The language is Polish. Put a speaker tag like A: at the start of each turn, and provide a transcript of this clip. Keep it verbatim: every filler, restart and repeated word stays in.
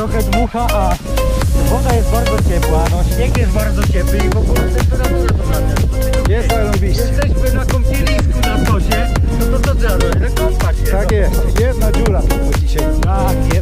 A: trochę dmucha, a woda jest bardzo ciepła, no śnieg jest bardzo ciepły i w ogóle temperatura to naprawdę.
B: Jest zarobiście.
A: Jesteśmy na kąpielisku na Tosie, no to co trzeba robić? No kąpać się.
B: Tak
A: no.
B: jest, jedna dziura tylko dzisiaj.
A: Tak